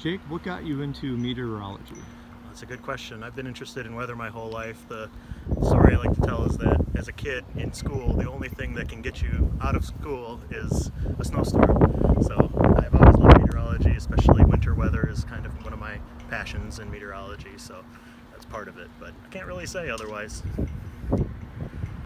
Jake, what got you into meteorology? That's a good question. I've been interested in weather my whole life. The story I like to tell is that as a kid in school, the only thing that can get you out of school is a snowstorm. So I've always loved meteorology, especially winter weather is kind of one of my passions in meteorology, so that's part of it, but I can't really say otherwise.